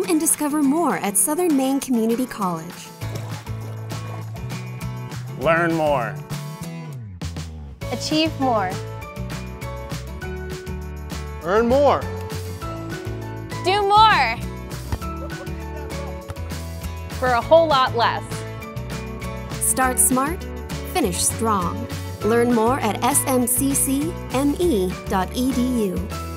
Come and discover more at Southern Maine Community College. Learn more. Achieve more. Earn more. Do more. For a whole lot less. Start smart, finish strong. Learn more at smccme.edu.